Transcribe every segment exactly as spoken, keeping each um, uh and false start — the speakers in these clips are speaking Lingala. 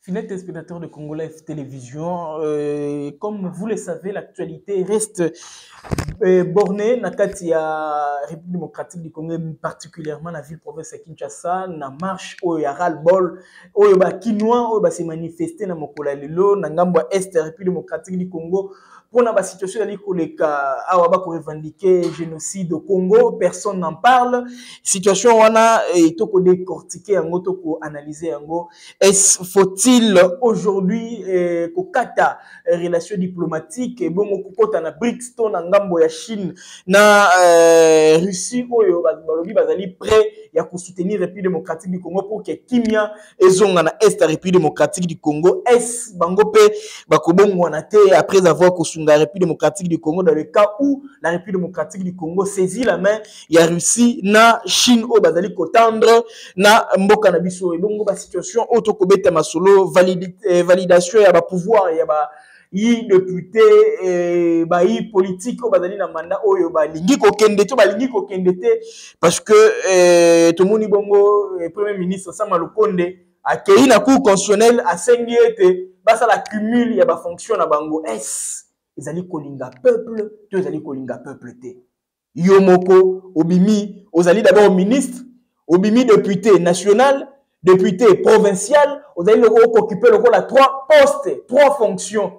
Fidèles téléspectateurs de Congo Live Télévision, euh, comme vous le savez, l'actualité reste euh, bornée dans la République démocratique du Congo, particulièrement la ville-province de Kinshasa, na marche où il y a ras-le-bol, où il y a Kinois, où il s'est manifesté dans Mokola Lelo, dans Ngamba Est, République démocratique du Congo. Pour la situation dans le cas où revendiquer génocide au Congo, personne n'en parle. Situation on a et tout décortiquer en auto analyser en go. Est-ce faut-il aujourd'hui qu'au kata relations diplomatiques et bon kokota na BRICS to na ngambo ya Chine na euh, Russie oyo balobi bazali prêt ya ko soutenir République démocratique du Congo pour que kimia ezonga na Est République démocratique du Congo. Est bango pe bakobongo na te après avoir kosunga République démocratique du Congo dans le cas où la République démocratique du Congo saisit la main ya Russie na Chine oyo bazali kotendre na mboka na biso. Et bongo ba situation auto kobeta masolo validation ya ba pouvoir ya ba yi député eh, ba yi politique o bazali na mandat oyo ba lingi ko kende to ba lingi ko kende te parce que eh, to moni bongo eh, premier ministre Sama Lukonde accueilli na cour constitutionnelle a sengi ete basa la cumul ya ba fonction na bango es ezali kolinga peuple to ezali kolinga peuple te yo moko obimi ozali d'abord ministre obimi député national député provincial ozali occuper le rôle à trois postes trois fonctions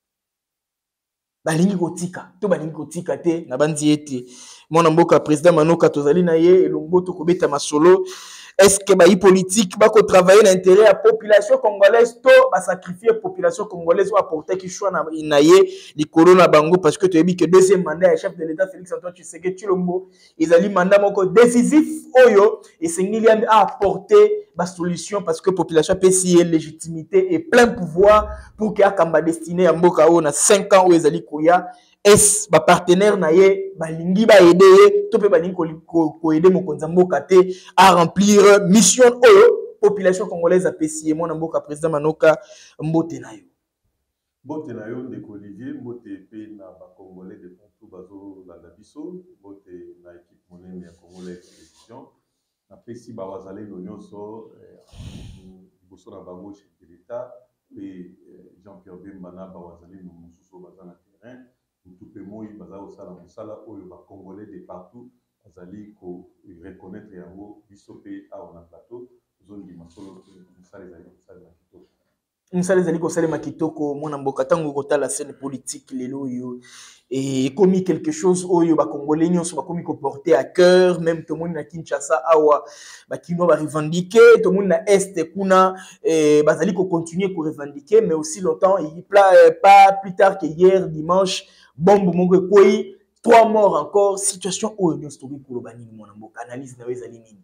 balingi kotika to balingi kotika te na bandi ete mwana mboka président Manoka tozali na ye elongo to kobeta masolo. Est-ce que ba politique ba ko travailler na intérêt à population congolaise to ba sacrifier population congolaise ou apporter qui choix na inaye likolo na bango parce que tu as dit que deuxième mandat chef de l'état Félix Antoine Tshisekedi Tshilombo ils ali mandat moko décisif oyo et sengili a apporter ba solution parce que population P C L légitimité et plein pouvoir pour que akamba destiné à mboka o na cinq ans où ezali koya. Est ba partenaire na ye balingi ba aider to pe balingi ko ko aider mokonza mboka te à remplir mission oyo population congolaise apprécie mon mboka président Manoka mbote na yo mbote na yo ndeko Olivier mbote pe na ba congolais de partout bazo la la biso mbote na équipe monene ya Congolais télévision na pesi ba wazale nyonso boso na bango chef de l'état et Jean-Pierre Bemba na ba wazale mususu bazana terrain tout pe moi baza osala mosala oyo ba congolais de partout bazali ko reconnaître yango biso pe awa na plateau zondi masolo mosala ezali kosala na kitoko mosala ezali kosalema kitoko mwana mboka ntango kotala scène politique lelo oyo et commis quelque chose oyo ba congolais nyonso ba komi ko porter à cœur même tout le monde na Kinshasa awa ba kino ba revendiquer tout le monde na est kuna eh, bazali ko continuer ko revendiquer mais aussi longtemps il pas plus tard que hier dimanche bombe moko koi trois morts encore situation oyo nyonso tobi koloba nini mwana mboka analyse na ezali nini.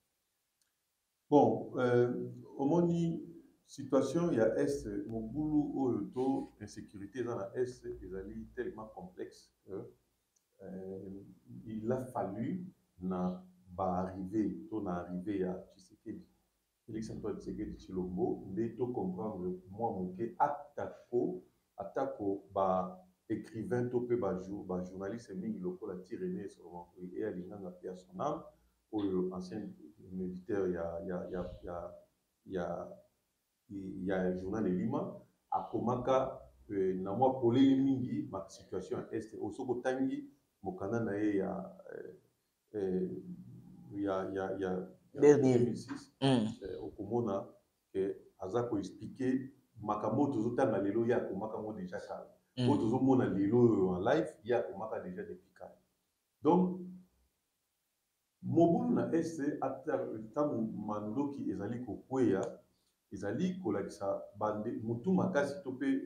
Bon euh, omoni situation il y a est mon boulot oyo to insécurité dans la est ezali tellement complexe euh, euh, il a fallu na ba arriver to na arriver à Tshisekedi Félix Antoine Tshisekedi Tshilombo nde to comprendre moi moké atako atako ba écrivain to pe ba jour ba journaliste mingi lokola Tiréné sur et alinganga pia son âme oyo ancien militaire il y a il y a il y a il y a il y a un journal de Lima à Komaka euh, na moi polé mingi ma situation est au soko tangi mokana na ye ya euh il y a il y a il y a dernier deux mille six au komona que azako expliquer makambo tozotanga lelo ya komaka mo déjà kala o tozomona lelo en live ya komaka déjà depuis kala donc mobulu na est ata tamu mandoki ezali kokweya ezali kolakisa bande mutu makasi to pe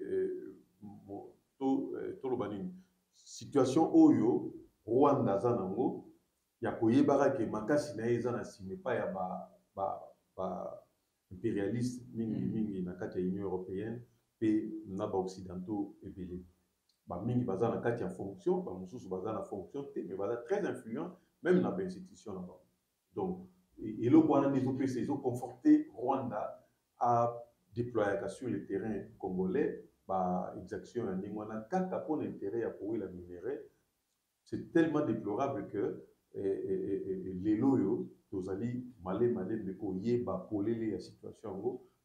to toloba nini situation oyo Rwanda za nango ya koyebaka ke makasi na eza na sime pa ya ba ba ba impérialiste mingi mingi na kati ya Union européenne pe na ba occidentaux ebele ba mingi baza na kati ya fonction ba mususu baza na fonction te mais baza très influent même na ba institution na ba donc eloko wana des opc ils ont conforté Rwanda à déployer sur le terrain congolais par exaction ya ndenge wana kaka pour l'intérêt ya kowe la minerai c'est tellement déplorable que lelo yo tozali malé malé mais koyeba polele ya situation ngo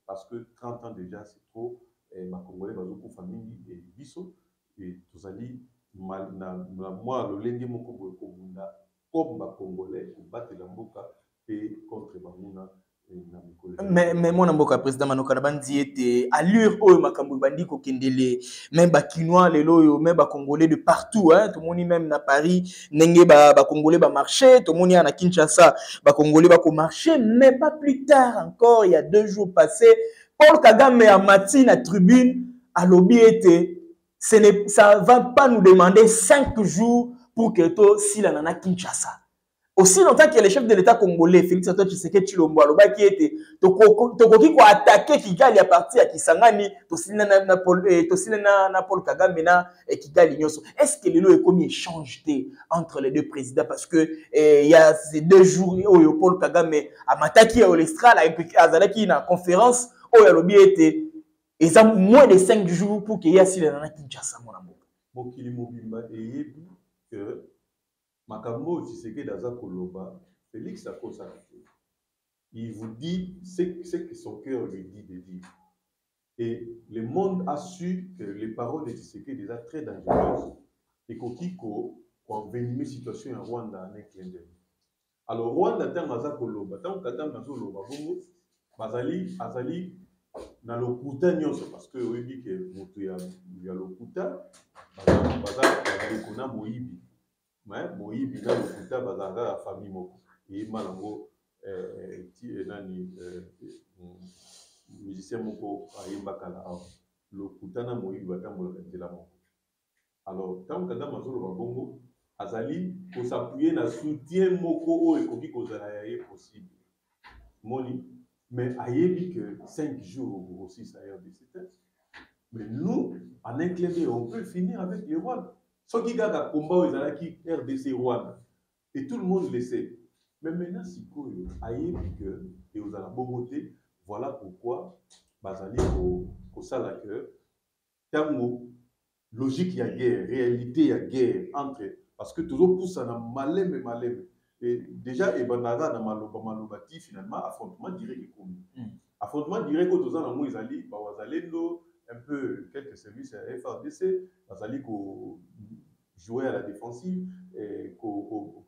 parce que trente ans déjà, c'est trop. Et ma Congolais, ma famille et biso, et tous allés, moi, le lundi, mon Congolais, comme ma Congolais, pour battre la Mboka et contre Bamuna. Mais mais mon amboka président Manoka Bandi était allure au makambu bandi ko kendele même ba Kinois les loyo même ba Congolais de partout hein tout le monde même na Paris nenge ba ba Congolais ba marché tout le monde na Kinshasa ba Congolais ba ko marché mais pas plus tard encore il y a deux jours passés Paul Kagame a mati na tribune à lobby était ce n'est ça va pas nous demander cinq jours pour que to si la nana Kinshasa. Aussi longtemps que le chef de l'État congolais, Félix Antoine Tshisekedi Tshilombo, qui était Tokoki ko attaquer Kigali à partir à Kisangani, tosina na Paul tosina na Paul Kagame na Kigali nyoso. Est-ce que le lot est comme échange entre les deux présidents parce que il y a ces deux jours où Paul Kagame a attaqué au l'Estral à Azalaki na conférence où le lobby était ils ont moins de cinq jours pour qu'il y ait si la Kinshasa mon amour. Mokili mobimba et que Makambo Tshisekedi Daza Koloba, Félix Akosa, il vous dit ce que son cœur lui dit de dire. Et le monde a su que les paroles de Tshisekedi sont déjà très dangereuses. Et Kokiko, pour envenimer la situation en Rwanda en un clin d'œil. Alors, Rwanda, tant Daza Koloba, tant Katan Daza Koloba, Bazali, Azali, dans le Kuta Nyonso, parce que oui, dit que il y a le Kuta, Bazali, Kona Moïbi. Mais Moïbi na lokuta bazanga la famille moko et malango euh nani musicien moko ayemba kala lokuta na Moïbi batambola ndela moko. Alors tant que dans mazolo babongo azali ko s'appuyer na soutien moko o ekoki kozala ya possible moni mais ayebi que cinq jours aussi ça a dix-sept. Mais nous en un clin d'œil on peut finir avec les Rwandais. Ce qui a un combat aux Alaki R D C Rwanda. Et tout le monde le sait. Mais maintenant, si vous avez que et aux Alabomoté, voilà pourquoi Bazali au Sala cœur. Tango, logique, il y a guerre, réalité, il y a guerre entre. Parce que toujours pour ça, on a malé, mais malé. Et déjà, et Banara dans Maloba Malobati, finalement, affrontement direct. Affrontement direct, quand on a un mot, ils allaient, Bazalendo. Un peu quelques services à F R D C, Bazali ko jouer à la défensive et ko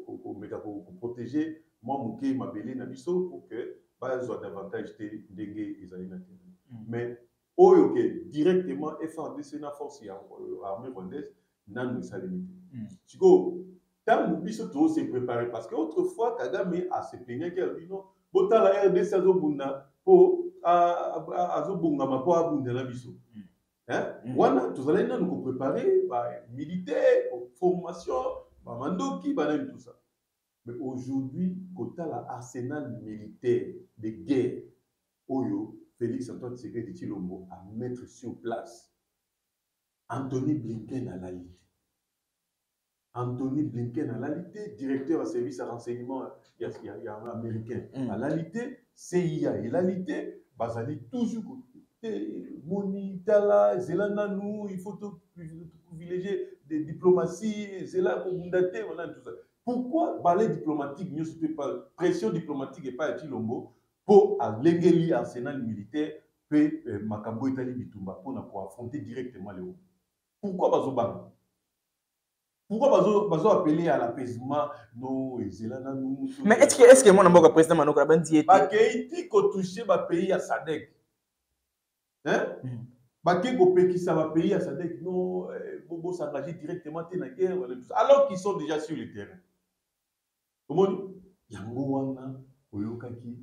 protéger moi Mouké Mabélé Nabiso pour que pas soit davantage de dégué ils allaient mais oh ok directement F R D C na force ya armée rwandaise n'a nous salimité. Tu go tant Mubiso tout s'est préparé parce que autrefois Kagame a se plaigné qu'elle dit non bota la R D C azobunda pour azobungama po abundela biso hein wana tozalai na nous préparer ba militaire formation ba mandoki ba tout ça mais aujourd'hui kota la arsenal militaire de guerre oyo Félix Antoine Tshisekedi Tshilombo à mettre sur place Anthony Blinken à la liste Anthony Blinken à la liste directeur à service à renseignement il y a, y a un américain à la liste C I A et la liste Bazali toujours Moni, Tala, Zelanda, nous, il faut privilégier des diplomaties, Zela, Kobundate, voilà tout ça. Pourquoi balai diplomatique, ne se pas pression diplomatique et pas à Chilombo pour alléguer l'arsenal militaire peut Makambo Itali Bitumba pour affronter directement les hauts. Pourquoi Bazoban? Pourquoi Bazo Bazo appeler à l'apaisement non Zelanda nous? Mais est-ce que est-ce que mon amboka président Manoka Bandi était parce qu'il ko toucher ba pays à Sadek. Hein? Baké Gopé qui ça va payer à Sadek, non, Bobo s'engager directement dans la guerre, alors qu'ils sont déjà sur le terrain. Comment dit? Yango wana, Oyokaki,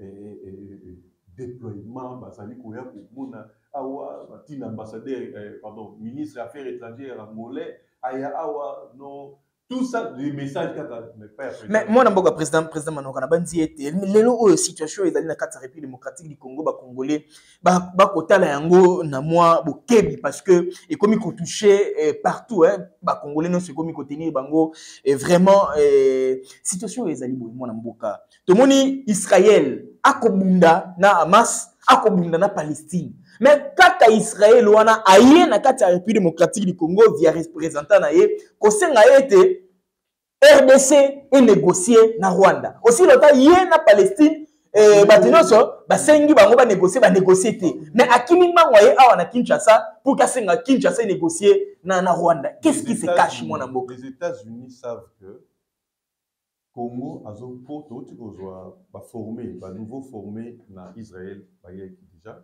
déploiement, Basali Koya pour Mona, Awa, Batin ambassadeur, pardon, ministre des Affaires étrangères angolais, Aya Awa, non. Tout ça, les messages n'est pas après. Mais moi, je suis président, président Manoka Bandi était. Les situations, ils allaient dans la République démocratique du Congo, les Congolais, bah, bah, kota la yango na moi, bokebi parce que et comme ils touché partout, hein, bah, Congolais non, c'est comme ils tenir bango et vraiment situation ils allaient moi na mboka. Tout le monde Israël, akobunda na Hamas, akobunda na Palestine. Mais quand Israël wana aye na kati ya République démocratique du Congo via représentant na ye ko senga été R D C et négocier na Rwanda. Aussi longtemps yé na Palestine eh batinoso basengi bango ba négocier ba négocier té mais akimi mangwaye awa na Kinshasa pour qu'asenga Kinshasa négocier na na Rwanda. Qu'est-ce qui se cache mon amboka? Les États-Unis savent que Congo azo poto tu kozwa ba formé ba nouveau formé na Israël ba yeki déjà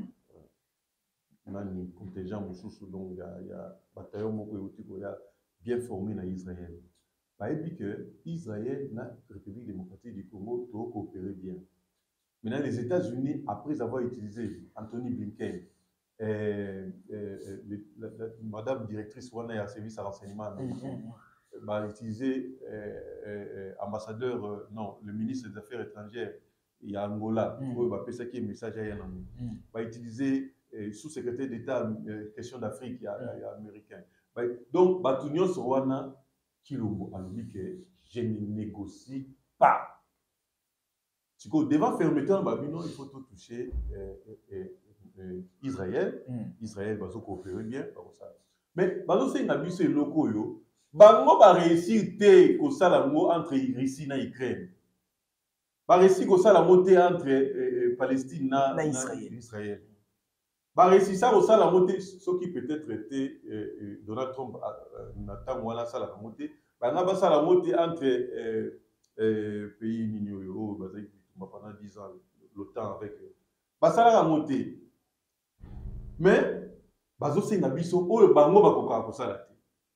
na ni contingent mususu donc il y a il y a bataillon moko yoti ko ya bien formé na Israël. Ba dit que Israël na République démocratique du Congo doit coopérer bien. Maintenant les États-Unis après avoir utilisé Anthony Blinken euh, euh, le, la, la, madame directrice wana ya service à renseignement va utiliser euh, euh, ambassadeur, euh, non, le ministre des Affaires étrangères, il y a Angola, il va passer un message à Yann. Va utiliser euh, sous-secrétaire d'État, euh, question d'Afrique, il y a, il y a américain. Bah, donc, Batunion Sorwana, qui a dit que je ne négocie pas. Devant fermeture, il faut tout toucher euh, euh, euh, Israël. Mm. Israël va se coopérer bien. Mais, c'est un abus locaux. Bango va réussir ko sala mo entre Russie na Ukraine. Ba réussir ko sala moté entre euh, euh, Palestine na, na Israël. Israël. Ba réussir ça ko sala moté ce qui peut-être était euh, euh, Donald Trump na temps wala sala moté. Ba na ba sala moté entre euh, euh, pays nino ba zaki pendant dix ans l'OTAN avec ba sala moté. Mais bazo senga biso oyo bango ba koka ko sala.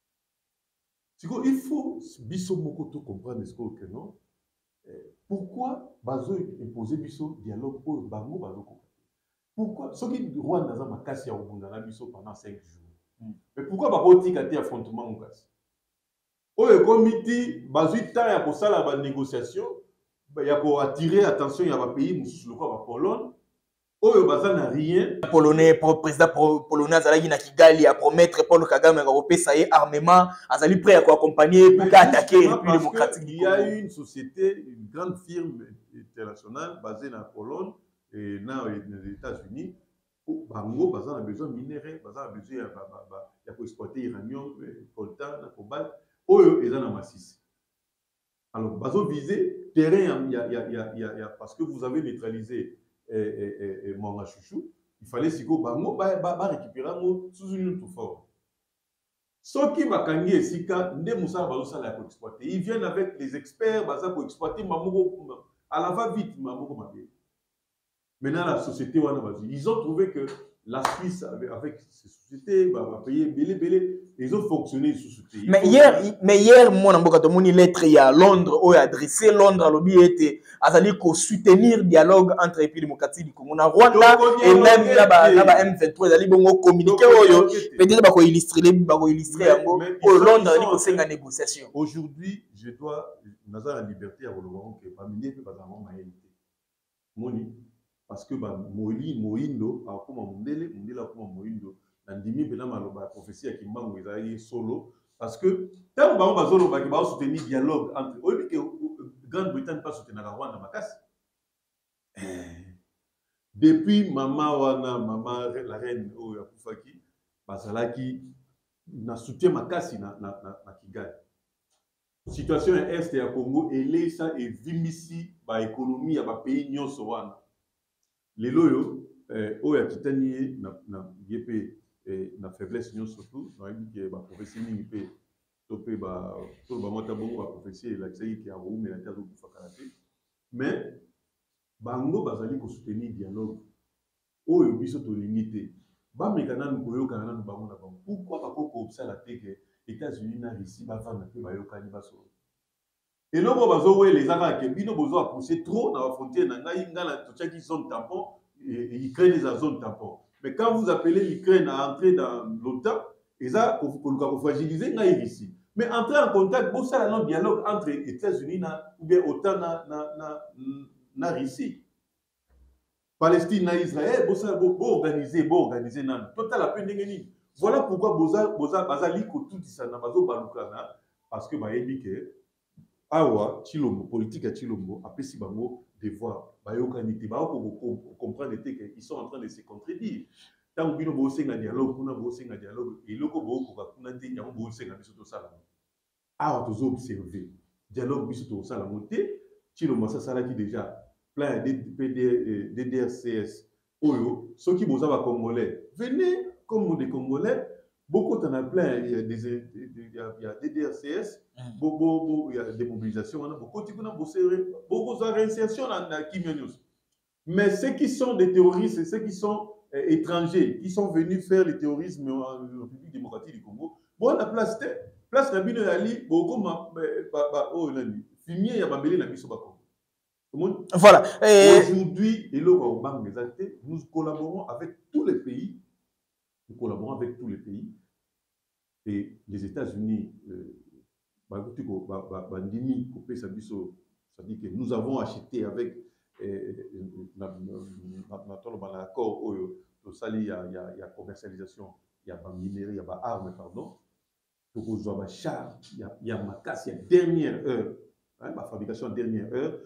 Il faut biso mokoto comprendre ce que non. Pourquoi bazo imposer biso dialogue au bango bazo comprendre. Pourquoi ce qui Rwanda za makasi ya obunda na biso pendant cinq jours. Mais pourquoi ba botika te affrontement ngasi. Oyo comité bazo ta ya ko sala ba négociation ya ko attirer attention ya ba pays mususu lokwa ba Pologne. Oyo baza na rien. Polonais, président polonais azali na Kigali a promettre Paul Kagame va repesa armement, azali prêt à accompagner pour attaquer la République démocratique du Congo. Il y a une société, une grande firme internationale basée en Pologne et dans les États-Unis où bango baza na besoin minerais, baza na besoin ya ko exploiter uranium, coltan, cobalt, oyo eza na Masisi. Alors bazo viser terrain il y a il y a il y a parce que vous avez neutralisé et, et, et, et mon chouchou, il fallait si go bango ba ba récupérer mo sous une autre forme. Ce qui m'a kangi et sika nde musa ba ça la pour exploiter. Ils viennent avec les experts baza pour exploiter mamoko à la va vite mamoko mabé. Maintenant la société wana bazi, ils ont trouvé que la Suisse avec, avec ces sociétés va payer belé belé, ils ont fonctionné sous ce pays. Mais hier mais hier mon amboka to moni lettre ya Londres ou adressé Londres à l'obi était azali ko soutenir dialogue entre les pays démocratiques du Congo na Rwanda et même là ba là ba M vingt-trois azali bongo communiquer oyo peut-être ba ko illustrer ba ko illustrer yango au Londres azali ko senga négociation. Aujourd'hui, je dois naza la liberté à vouloir que parmi les ba za maïté. Moni parce que bah Moïli Moïndo a comme Mondele Mondele a comme Moïndo nandimi bena maloba prophétie ya Kimbangu ezali solo parce que tant ba ba zolo ba ki ba soutenir dialogue entre obi que Grande-Bretagne pas soutenir la Rwanda makasi depuis maman wana maman la reine o ya kufaki bazalaki na soutien makasi na na na Kigali. Situation est ya Congo elesa et vimisi ba économie ya ba pays nyonso wana. Les loyaux, oh ya kitani na na yépé na faiblesse nyonso surtout, na yiki ba prophétie ni yépé topé ba tout ba mota bongo ba prophétie la tsai ki a roumé la tazo kufakalate. Mais bango bazali ko soutenir dialogue. Oh yo biso to limité. Ba mekana nu koyo kana nu bango na bango. Pourquoi pas ko observer la teke États-Unis na Russie ba va na pe ba yokani ba so. Et là, on va les Arabes qui ont besoin de pousser trop dans la frontière. Ils ont une zone tampon et l'Ukraine est une zone tampon. Mais quand vous appelez l'Ukraine à entrer dans l'OTAN, ça, vous fragiliser la Russie. Mais entrer en contact, vous savez, un dialogue entre les États-Unis ou bien OTAN et la Russie. Palestine et Israël, vous savez, vous organisez, vous organisez. Total la peine de voilà pourquoi vous avez dit que tout ça n'a pas de parce que vous avez dit que awa Chilombo politique à Chilombo a pesi bango devoir bayokanité ba ko comprendre que ils sont en train de se contredire tant bino bo senga dialogue kuna bo senga dialogue et loko bo ko kuna te yango bo senga biso to sala awa tozo observer dialogue biso to sala moté Chilombo ça sala qui déjà plein de D D R C S, Oyo, ceux qui sont congolais, venez comme des Congolais. Beaucoup en a plein, il y a des il y a, il y a D D R C S, mm. beaucoup, il y a des mobilisations, beaucoup de réinsertion dans Kimenius. Mais ceux qui sont des terroristes, ceux qui sont euh, étrangers, qui sont venus faire le terrorisme en République démocratique du Congo, bon, la place, place Nabino Ali, beaucoup, oh, fumier, il y a Mambélé, la mission voilà. Et... Aujourd'hui, et nous collaborons avec tous les pays. Nous collaborons avec tous les pays. Et les États-Unis, c'est-à-dire que nous avons acheté avec l'accord où il y a commercialisation, il y a minerai, il y a armes, pardon. Donc, il y a ma casse, il y a dernière heure, ma fabrication dernière heure.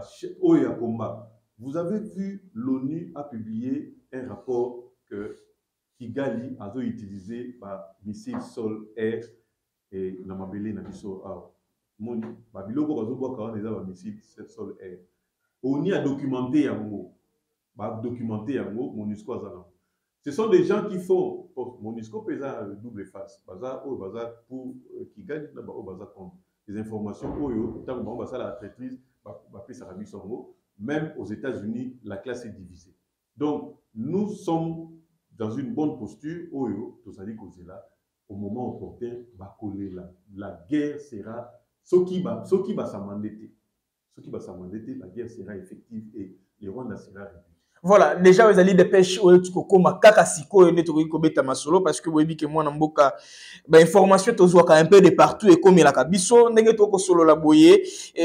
Vous avez vu, l'ONU a publié un rapport que Kigali a utilisé par missile sol-air et na mabele na biso awa. Moni, ba biloko bazoboka wana eza ba missile sol-air. ONU a documenté yango, ba documenté yango, MONUSCO azana. Ce sont des gens qui font, MONUSCO pesa double face, baza o baza pour Kigali na ba o baza contre. Les informations oyo, tant que baza la traîtrise, ba pesa la biso. Même aux États-Unis, la classe est divisée. Donc, nous sommes dans une bonne posture, oyo, tout ça dit que là, au moment opportun, va coller là. La guerre sera, ce qui va, ce qui va s'amandeter, ce qui va s'amandeter, la guerre sera effective et le Rwanda sera réduit. Voilà, déjà vous allez dépêcher au tuko ma kaka siko et netoko kobeta masolo parce que vous voyez que moi namboka ba information tozo ka un peu de partout et comme la kabiso ndenge toko solo la boyer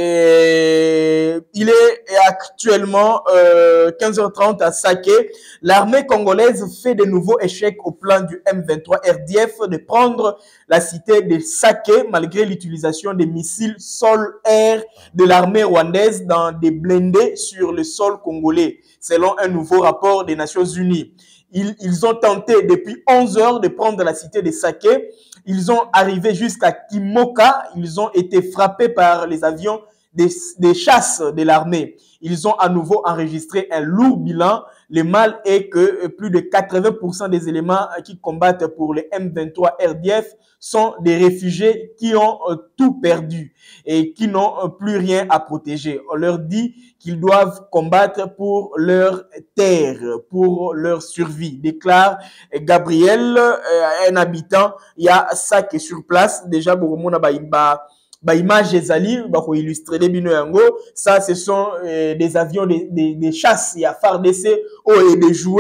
et il est actuellement euh, quinze heures trente à Saké. L'armée congolaise fait de nouveaux échecs au plan du M vingt-trois R D F de prendre la cité de Saké malgré l'utilisation des missiles sol-air de l'armée rwandaise dans des blindés sur le sol congolais. Selon un nouveau rapport des Nations Unies. Ils, ils ont tenté depuis onze heures de prendre la cité de Saké. Ils ont arrivé jusqu'à Kimoka. Ils ont été frappés par les avions des, des chasses de l'armée. Ils ont à nouveau enregistré un lourd bilan. Le mal est que plus de quatre-vingts pour cent des éléments qui combattent pour le M vingt-trois R D F sont des réfugiés qui ont euh, tout perdu et qui n'ont euh, plus rien à protéger. On leur dit qu'ils doivent combattre pour leur terre, pour leur survie, déclare Gabriel, euh, un habitant. Il y a ça qui est sur place. Déjà, Boromona Baïmba. Bah, image ezali bah ko illustrer les bino yango ça ce sont euh, des avions des des, des chasses il y a F A R D C oh, et des jouets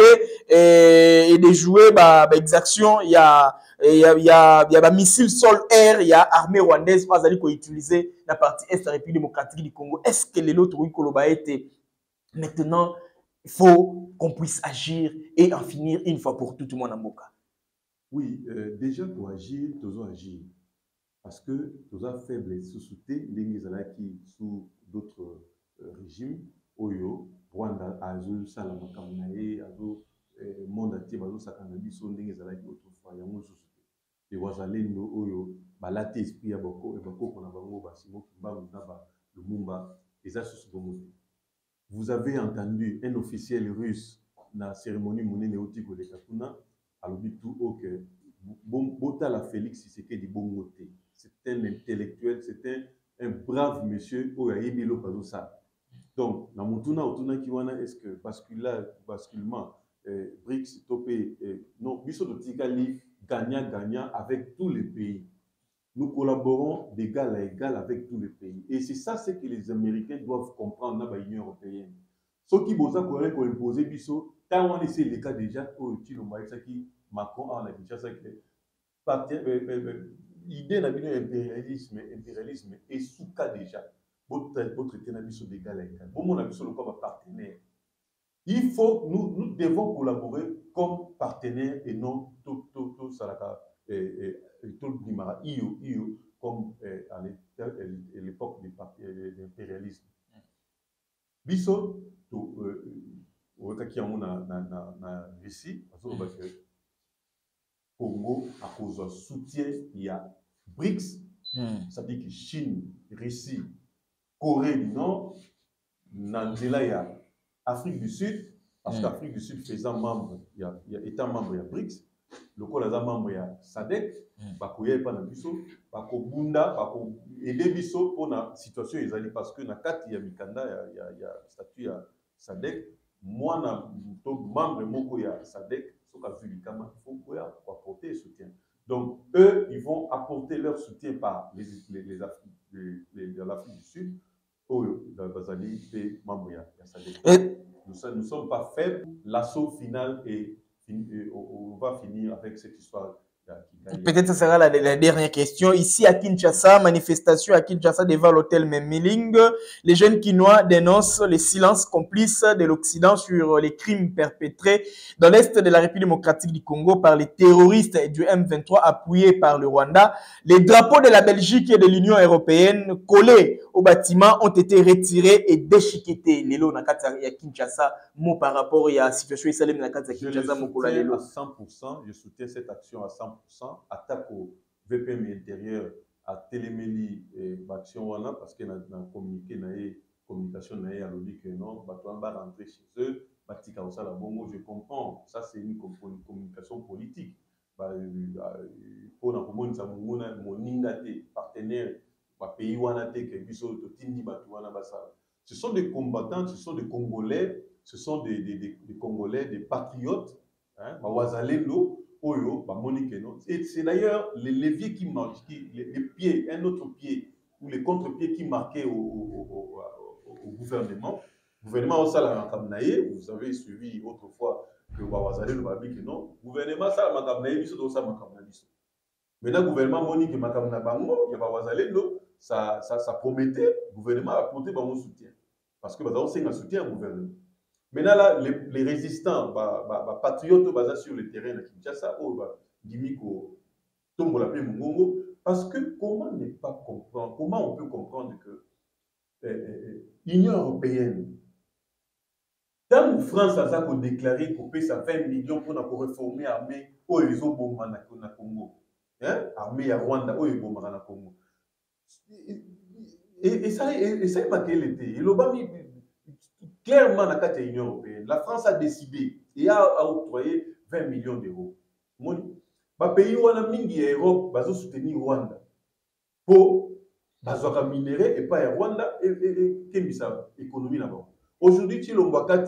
et, et des jouets bah, bah exaction il y a il y a il y a il y a bah, missiles sol air il y a armée rwandaise pas allé ko utiliser la partie est de la République démocratique du Congo. Est-ce que les autres koloba été maintenant il faut qu'on puisse agir et en finir une fois pour tout le monde en Moka? Oui, euh, déjà pour agir, tous agir. Parce que tous les faibles sous-soutés, les qui sous d'autres euh, régimes, Oyo, Rwanda, Azul, Salamakamunae, Azul, monde entier, Azul, Sakanabi, sont les qui autrefois, il y a moins sous-soutés. Les Wazalendo, Oyo, Balate, Esprit, Aboko, et Bako, Konabango, Basimo, Kimba, Naba, Lumumba, et ça, sous vous avez entendu un officiel russe dans la cérémonie Mouné Néotiko de Katuna, à l'obitou, ok, Botala Félix Tshisekedi Bongote. C'est un intellectuel, c'est un, un brave monsieur au Yaïbilo Pazosa. Donc, dans mon tournant, autour qui est-ce que basculement, euh, B R I C S, Topé, euh, non, Bisso de Tigali, gagnant-gagnant avec tous les pays. Nous collaborons d'égal à égal avec tous les pays. Et c'est ça ce que les Américains doivent comprendre dans l'Union européenne. Ce qui vous a imposé Bisso, tant on essaie les cas déjà, au qui Macron a la ça que l'idée n'a pas impérialisme, impérialisme et sous cas déjà. Votre ténabiso d'égal à égal. Bon, on a vu sur le corps partenaire. Il faut, nous, nous devons collaborer comme partenaires et non tout, tout, tout, ça, et tout le Bimara, I O, I O, comme à l'époque de l'impérialisme. Biso, tout, au cas qui a na Russie, parce que Congo, à cause du soutien, il y a B R I C S, mm. Ça veut dire que Chine, Russie, Corée du Nord, Nanzela, il y a Afrique du Sud, parce qu'Afrique du Sud faisant membre, il y a, il y a étant membre, il y a BRICS. Le col est membre, il y a SADC. Bakoye pas na biso, bako bunda, bako aider biso pour la situation ils parce que na kati ya mikanda ya ya ya statut ya SADC, moi na to membre moko ya SADC, soka vu kama il faut quoi apporter soutien. Donc eux ils vont apporter leur soutien par les les les Afriques les, les, de l'Afrique du Sud. Oyo dans Bazali et membre ya SADC. Nous ne sommes pas faibles, l'assaut final est fini, on va finir avec cette histoire. Peut-être ce sera la, la dernière question. Ici à Kinshasa, manifestation à Kinshasa devant l'hôtel Memmeling. Les jeunes Kinois dénoncent le silence complice de l'Occident sur les crimes perpétrés dans l'Est de la République démocratique du Congo par les terroristes du M vingt-trois appuyés par le Rwanda. Les drapeaux de la Belgique et de l'Union européenne collés au bâtiment ont été retirés et déchiquetés. Lelo nakata ya Kinshasa, mot par rapport à la situation islamique nakata ya Kinshasa mokola lelo. À cent pour cent, je soutiens cette action à cent pour cent. Attaque au V P M intérieur à Téléméli et Baction Wana parce que dans communiqué na communication na a dit que non, Batou va rentrer chez eux, Batika Osala Bongo, je comprends. Ça c'est une communication politique. Pour na komoni sa mongona moninga te partenaire ba pays wana te ke biso to tindi Batou wana basala. Ce sont des combattants, ce sont des Congolais, ce sont des, des, des, des Congolais, des patriotes, hein, Wazalendo, Oyo, Monikeno. Et c'est d'ailleurs les leviers qui marquent, qui, les, les pieds, un autre pied, ou les contre-pieds qui marquaient au, au, au, au, au gouvernement. Le gouvernement au Salam Kamnaye, vous avez suivi autrefois que Wazalendo va dire que non. Le gouvernement Salam Kamnaye, il faut Salam Kamnaye. Maintenant, le gouvernement Monique Makamna Bango, il y a Wazalendo, ça, ça, ça promettait, le gouvernement a apporté mon soutien. Parce que nous avons un soutien au gouvernement. Maintenant, là, les, les résistants, bah, bah, bah, patriotes basés sur le terrain de Kinshasa, oh, bah, Gimiko, Tombo la Mungongo, parce que comment ne pas comprendre, comment on peut comprendre que l'Union euh, européenne, tant que France a déclaré qu'on paie ça vingt millions pour réformer l'armée, oh, ils ont bombé na Congo, hein, armée à Rwanda, oh, ils ont bombé na Congo. Et, et, et ça, et, et ça est marqué l'été. Il a mis clairement dans l'Union européenne. La France a décidé et a, a octroyé vingt millions d'euros. Les pays où on a mis l'Europe, ils ont soutenu Rwanda pour les minéraux et pas Rwanda et l'économie là-bas. Aujourd'hui, si l'on voit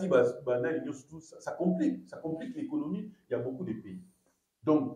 ça complique, ça complique l'économie. Il y a beaucoup de pays. Donc,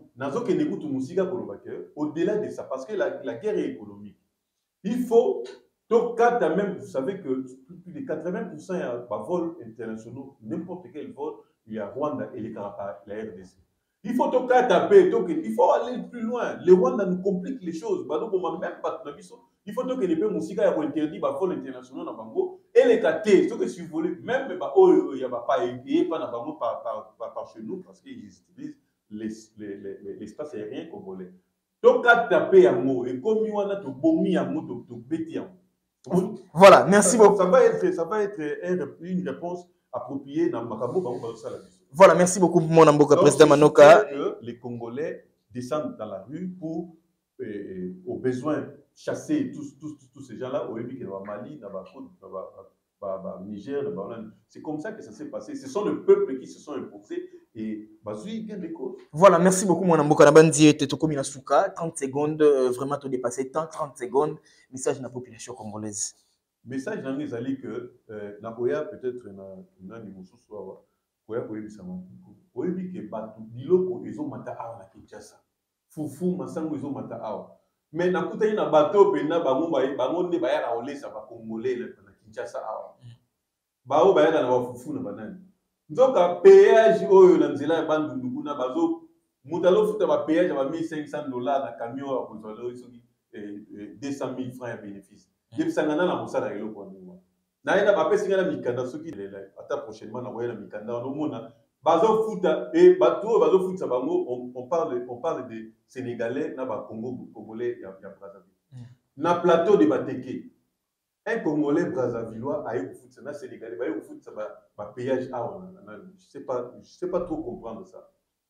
au-delà de ça, parce que la, la guerre est économique, il faut, donc, même, vous savez que plus de quatre-vingts pour cent de vols internationaux, n'importe quel vol, il y a Rwanda et les Carapaz, la R D C. Il faut donc taper, il faut aller plus loin. Le Rwanda nous complique les choses. Il faut donc que les pays musica interdit les vols internationaux dans Bango et les K T. Ce que si vous voulez, même il n'y a pas payé par chez nous parce qu'ils utilisent l'espace aérien congolais. Donc, taper un mot et comme il y a un bomi à mot de bêtis. Voilà, merci beaucoup. Ça va être, ça va être une réponse appropriée dans Makabo. Voilà, merci beaucoup, mon amboka président Manoka. Que les Congolais descendent dans la rue pour, euh, au besoin, chasser tous, tous, tous, tous ces gens-là au Mali, dans le Niger, dans le c'est comme ça que ça s'est passé. Ce sont les peuples qui se sont imposés et Bazui gagne les causes. Voilà, merci beaucoup, mon amboka Nabandi, Tetoko Minasuka. trente secondes, euh, vraiment, tu dépassé tant, trente secondes. Message de la population congolaise. Message dans les alliés que Naboya peut-être dans les moussos soit. Koya koyebi sama koyebi ke batu biloko ezo mata awa na Kinshasa fufu masango ezo mata awa mais nakuta ina bato pena bango baye bango nde baya na olesa ba congolais na Kinshasa awa bao baya na ba fufu na banani nzoka péage oyo na nzela ya bandundu na bazo mutalo futa ba péage ba mille cinq cents dollars na camion a kozalo soki deux cent mille francs ya bénéfice yebisangana na mosala eloko wana naenda bapesi ngana mikanda soki ata prochainement na wayana mikanda no mona bazo futa et bato bazo futa bango on, on parle on parle de sénégalais na ba Congo congolais ya, ya Brazzaville mm. Na plateau de Bateke un congolais brazzavillois a eu futa na sénégalais ba eu futa ba, ba péage ah je sais pas je sais pas trop comprendre ça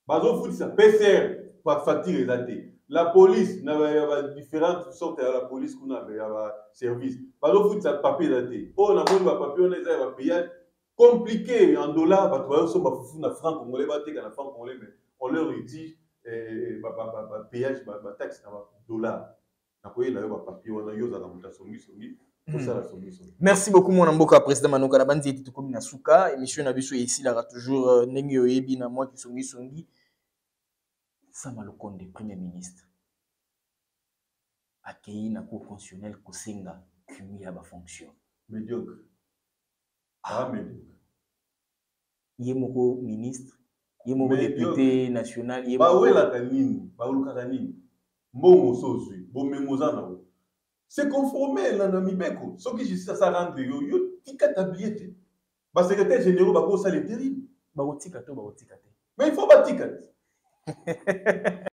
bazo foot ça P C R par facture eza la police na ba différentes sortes de la police qu'on a ba service bazo foot ça papier eza te oh na moni ba papier on eza ba payage compliqué en dollars bato bazo so ba fufu na franc congolais ba teka na franc congolais mais on leur exige eh ba ba ba payage ba taxe na ba dollars na koyela yo ba papier wana yo za na muta songi songi. Merci beaucoup mon amboka président Manoka na bandi eti komi na suka émission na biso ici là toujours ndenge oyebi na moi qui songi songi Sama Lukonde premier ministre accueilli na cour constitutionnelle kosenga cumul ya ba fonction médiocre ah médiocre yemoko ministre yemoko député national yemoko ba wela kanini ba uluka kanini mbongo sozwi bomengoza na wo c'est conformé là na mibeko ce qui justice ça rendre yo yo tika tablier ba secrétaire général ba ko ça les terrible ba otika to ba otika te mais il faut ba tika